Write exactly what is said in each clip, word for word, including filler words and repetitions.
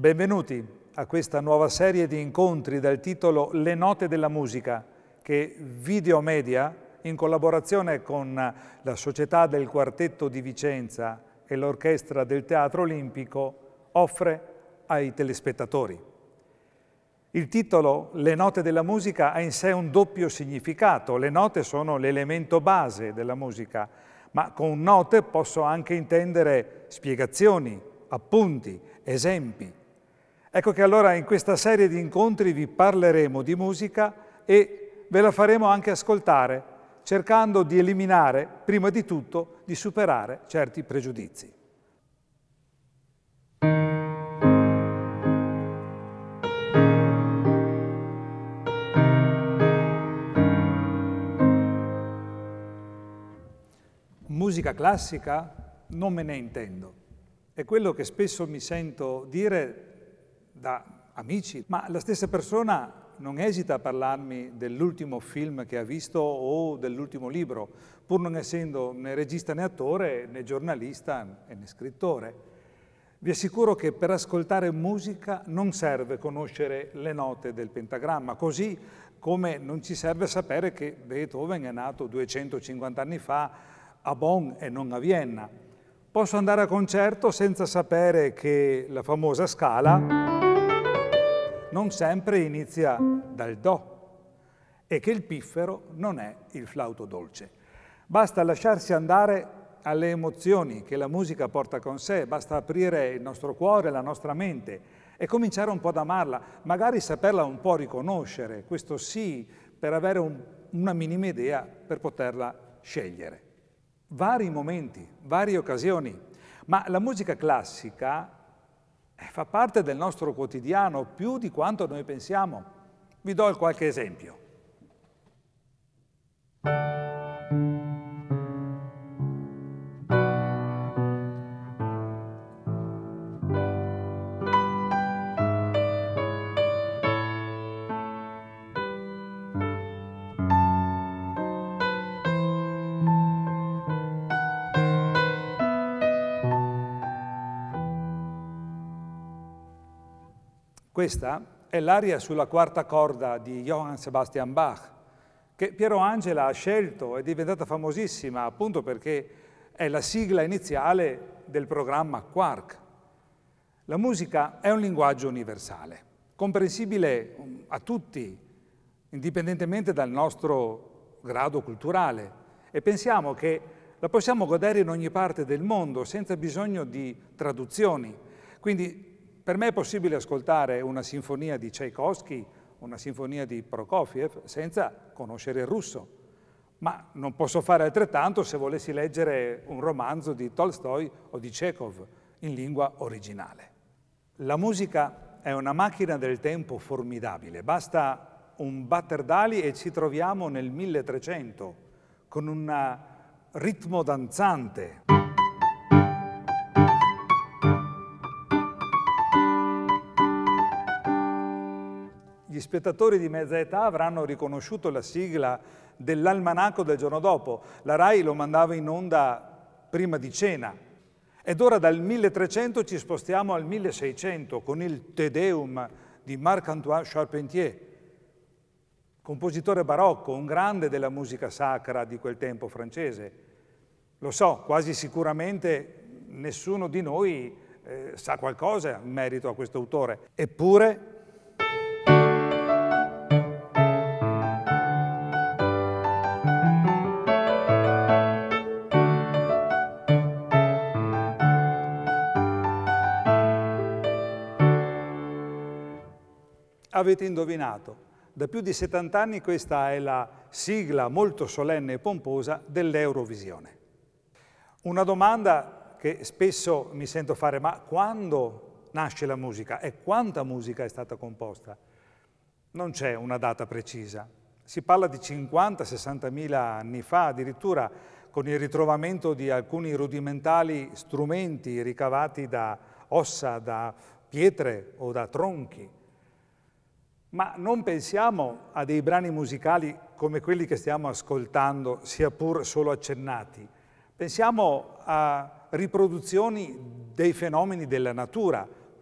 Benvenuti a questa nuova serie di incontri dal titolo Le note della musica che Videomedia, in collaborazione con la Società del Quartetto di Vicenza e l'Orchestra del Teatro Olimpico, offre ai telespettatori. Il titolo Le note della musica ha in sé un doppio significato. Le note sono l'elemento base della musica, ma con note posso anche intendere spiegazioni, appunti, esempi. Ecco che allora in questa serie di incontri vi parleremo di musica e ve la faremo anche ascoltare, cercando di eliminare, prima di tutto, di superare certi pregiudizi. Musica classica? Non me ne intendo. È quello che spesso mi sento dire da amici, ma la stessa persona non esita a parlarmi dell'ultimo film che ha visto o dell'ultimo libro, pur non essendo né regista né attore, né giornalista né scrittore. Vi assicuro che per ascoltare musica non serve conoscere le note del pentagramma, così come non ci serve sapere che Beethoven è nato duecentocinquanta anni fa a Bonn e non a Vienna. Posso andare a concerto senza sapere che la famosa scala non sempre inizia dal Do e che il piffero non è il flauto dolce. Basta lasciarsi andare alle emozioni che la musica porta con sé, basta aprire il nostro cuore, la nostra mente e cominciare un po' ad amarla, magari saperla un po' riconoscere, questo sì, per avere un, una minima idea per poterla scegliere. Vari momenti, varie occasioni, ma la musica classica fa parte del nostro quotidiano più di quanto noi pensiamo. Vi do qualche esempio. Questa è l'aria sulla quarta corda di Johann Sebastian Bach, che Piero Angela ha scelto, è diventata famosissima appunto perché è la sigla iniziale del programma Quark. La musica è un linguaggio universale, comprensibile a tutti, indipendentemente dal nostro grado culturale, e pensiamo che la possiamo godere in ogni parte del mondo senza bisogno di traduzioni. Quindi per me è possibile ascoltare una sinfonia di Tchaikovsky, una sinfonia di Prokofiev, senza conoscere il russo. Ma non posso fare altrettanto se volessi leggere un romanzo di Tolstoi o di Chekhov in lingua originale. La musica è una macchina del tempo formidabile. Basta un batter d'ali e ci troviamo nel milletrecento, con un ritmo danzante. Gli spettatori di mezza età avranno riconosciuto la sigla dell'almanacco del giorno dopo. La RAI lo mandava in onda prima di cena. Ed ora dal milletrecento ci spostiamo al milleseicento con il Te Deum di Marc-Antoine Charpentier, compositore barocco, un grande della musica sacra di quel tempo francese. Lo so, quasi sicuramente nessuno di noi eh, sa qualcosa in merito a questo autore. Eppure avete indovinato, da più di settanta anni questa è la sigla molto solenne e pomposa dell'Eurovisione. Una domanda che spesso mi sento fare, ma quando nasce la musica e quanta musica è stata composta? Non c'è una data precisa. Si parla di cinquanta sessantamila anni fa, addirittura con il ritrovamento di alcuni rudimentali strumenti ricavati da ossa, da pietre o da tronchi. Ma non pensiamo a dei brani musicali come quelli che stiamo ascoltando, sia pur solo accennati. Pensiamo a riproduzioni dei fenomeni della natura,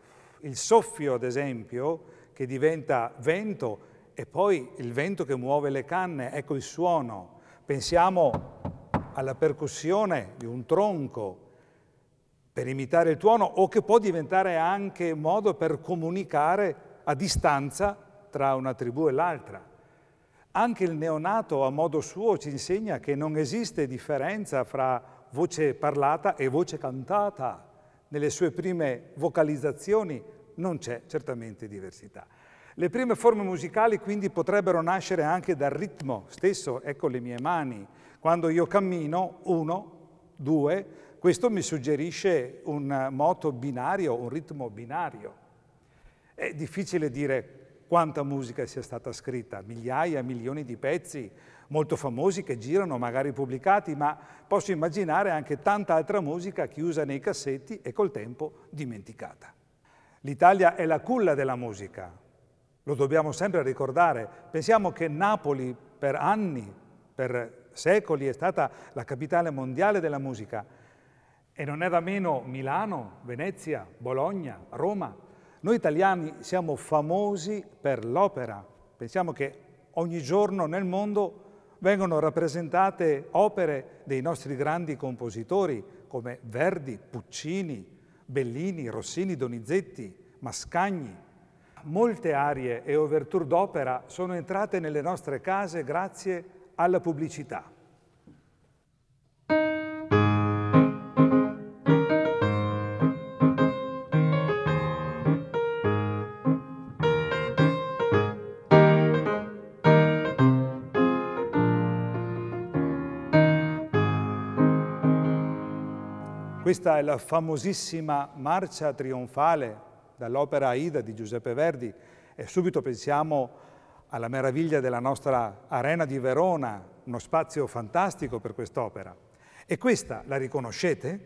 Il soffio, ad esempio, che diventa vento, e poi il vento che muove le canne, ecco il suono. Pensiamo alla percussione di un tronco per imitare il tuono, o che può diventare anche modo per comunicare a distanza tra una tribù e l'altra. Anche il neonato a modo suo ci insegna che non esiste differenza fra voce parlata e voce cantata. Nelle sue prime vocalizzazioni non c'è certamente diversità. Le prime forme musicali quindi potrebbero nascere anche dal ritmo stesso. Ecco le mie mani. Quando io cammino, uno, due, questo mi suggerisce un moto binario, un ritmo binario. È difficile dire quanta musica sia stata scritta, migliaia, milioni di pezzi, molto famosi che girano, magari pubblicati, ma posso immaginare anche tanta altra musica chiusa nei cassetti e col tempo dimenticata. L'Italia è la culla della musica, lo dobbiamo sempre ricordare. Pensiamo che Napoli per anni, per secoli, è stata la capitale mondiale della musica, e non è da meno Milano, Venezia, Bologna, Roma. Noi italiani siamo famosi per l'opera. Pensiamo che ogni giorno nel mondo vengono rappresentate opere dei nostri grandi compositori come Verdi, Puccini, Bellini, Rossini, Donizetti, Mascagni. Molte arie e ouverture d'opera sono entrate nelle nostre case grazie alla pubblicità. Questa è la famosissima marcia trionfale dall'opera Aida di Giuseppe Verdi, e subito pensiamo alla meraviglia della nostra Arena di Verona, uno spazio fantastico per quest'opera. E questa la riconoscete?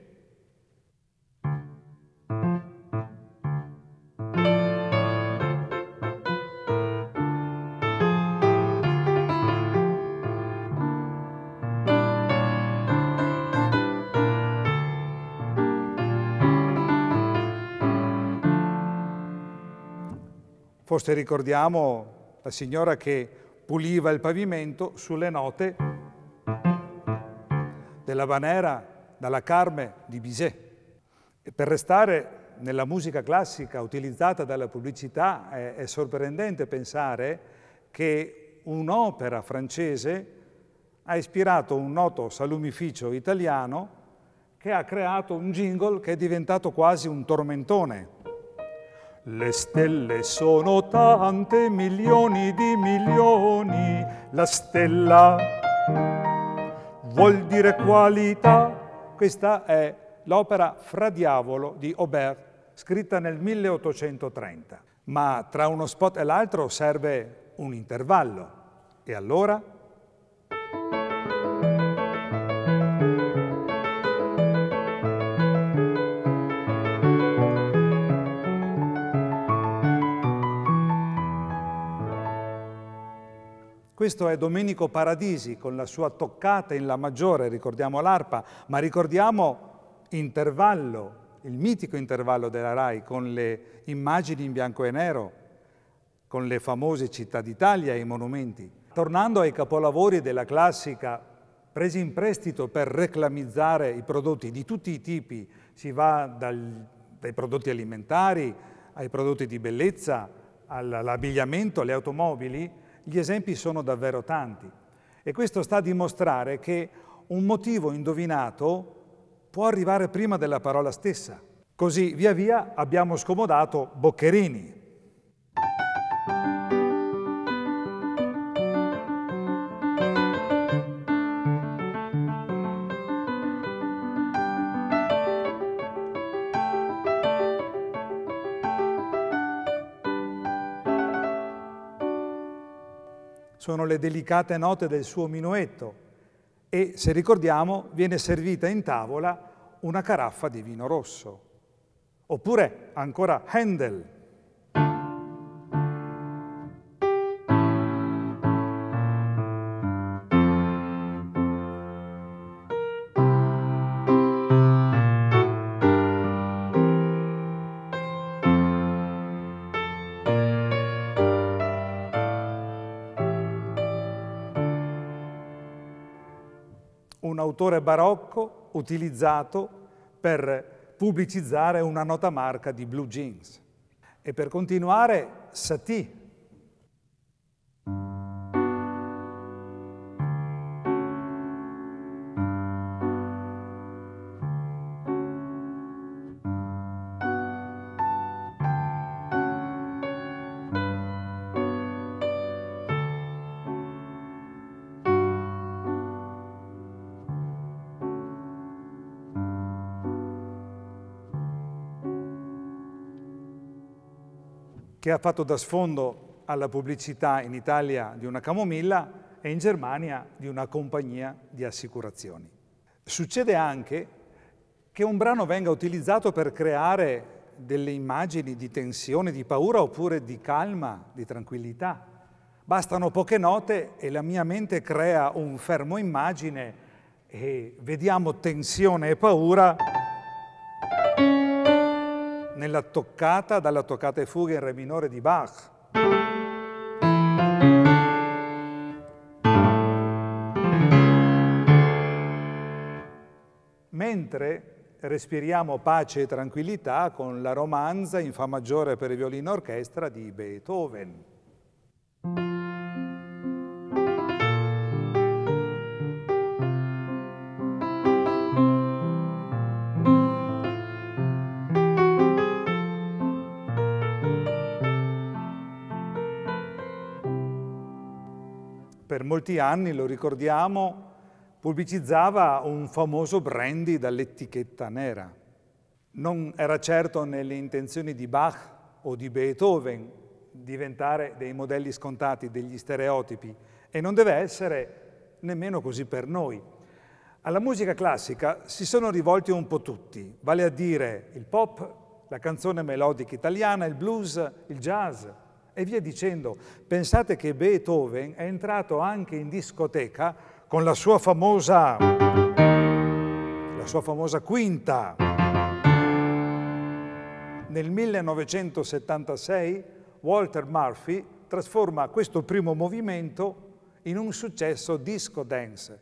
Forse ricordiamo la signora che puliva il pavimento sulle note dell'Habanera dalla Carme di Bizet. E per restare nella musica classica utilizzata dalla pubblicità, è, è sorprendente pensare che un'opera francese ha ispirato un noto salumificio italiano che ha creato un jingle che è diventato quasi un tormentone. Le stelle sono tante, milioni di milioni, la stella vuol dire qualità. Questa è l'opera Fra Diavolo di Aubert, scritta nel milleottocentotrenta. Ma tra uno spot e l'altro serve un intervallo. E allora? Questo è Domenico Paradisi con la sua toccata in La maggiore, ricordiamo l'arpa, ma ricordiamo Intervallo, il mitico intervallo della Rai con le immagini in bianco e nero, con le famose città d'Italia e i monumenti. Tornando ai capolavori della classica, presi in prestito per reclamizzare i prodotti di tutti i tipi, si va dal, dai prodotti alimentari ai prodotti di bellezza, all'abbigliamento, alle automobili. Gli esempi sono davvero tanti, e questo sta a dimostrare che un motivo indovinato può arrivare prima della parola stessa. Così via via abbiamo scomodato Boccherini. Sono le delicate note del suo minuetto e, se ricordiamo, viene servita in tavola una caraffa di vino rosso. Oppure ancora Handel. un autore barocco utilizzato per pubblicizzare una nota marca di blue jeans. E per continuare, Satie. Che ha fatto da sfondo alla pubblicità in Italia di una camomilla e in Germania di una compagnia di assicurazioni. Succede anche che un brano venga utilizzato per creare delle immagini di tensione, di paura oppure di calma, di tranquillità. Bastano poche note e la mia mente crea un fermo immagine e vediamo tensione e paura nella toccata, dalla toccata e fuga in re minore di Bach. Mentre respiriamo pace e tranquillità con la romanza in fa maggiore per violino e orchestra di Beethoven. Per molti anni, lo ricordiamo, pubblicizzava un famoso brandy dall'etichetta nera. Non era certo nelle intenzioni di Bach o di Beethoven diventare dei modelli scontati, degli stereotipi, e non deve essere nemmeno così per noi. Alla musica classica si sono rivolti un po' tutti, vale a dire il pop, la canzone melodica italiana, il blues, il jazz, e via dicendo. Pensate che Beethoven è entrato anche in discoteca con la sua famosa, la sua famosa quinta. Nel millenovecentosettantasei Walter Murphy trasforma questo primo movimento in un successo disco dance.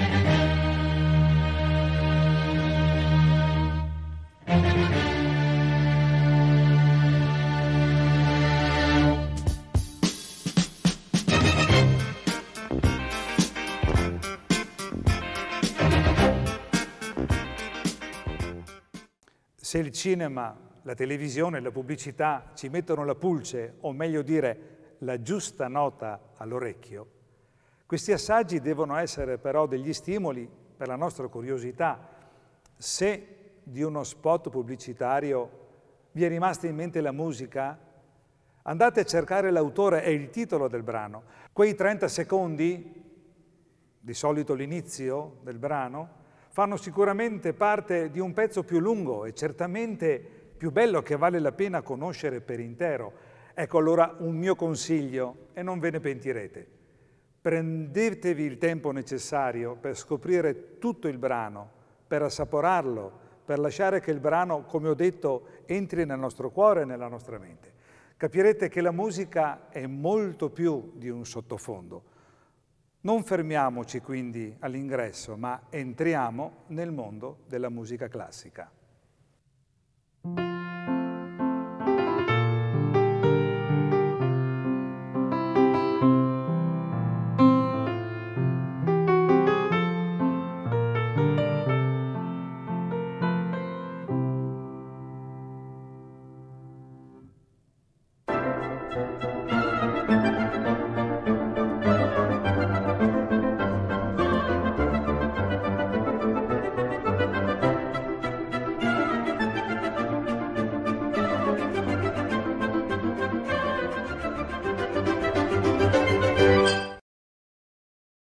Se il cinema, la televisione, la pubblicità ci mettono la pulce, o meglio dire la giusta nota all'orecchio, questi assaggi devono essere però degli stimoli per la nostra curiosità. Se di uno spot pubblicitario vi è rimasta in mente la musica, andate a cercare l'autore e il titolo del brano. Quei trenta secondi, di solito l'inizio del brano, fanno sicuramente parte di un pezzo più lungo e certamente più bello che vale la pena conoscere per intero. Ecco allora un mio consiglio, e non ve ne pentirete. Prendetevi il tempo necessario per scoprire tutto il brano, per assaporarlo, per lasciare che il brano, come ho detto, entri nel nostro cuore e nella nostra mente. Capirete che la musica è molto più di un sottofondo. Non fermiamoci quindi all'ingresso, ma entriamo nel mondo della musica classica.